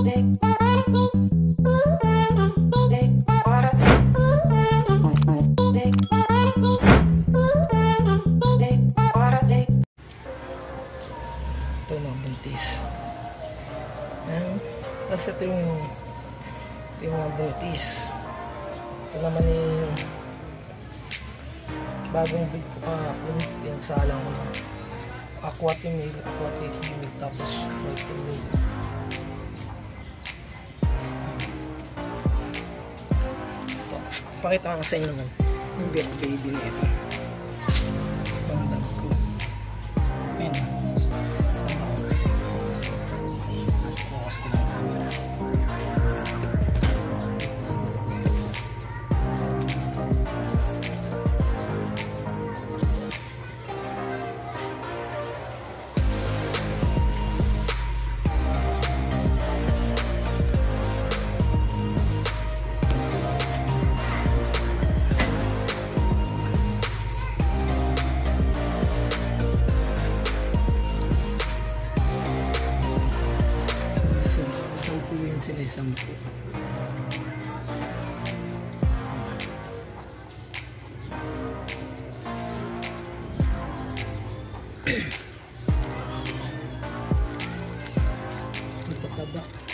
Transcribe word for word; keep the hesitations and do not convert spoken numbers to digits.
Ito mga buntis. Ayan. Tapos ito yung ito yung mga buntis. Ito naman yung bagong breed ko kahapon. Pinagsalang ko ng aqua female, aqua female, tapos white female. Ito. Pakita ko sa inyo naman yung baby na ito. Bandang ko. Ayan. Sila isang po. Magtataba.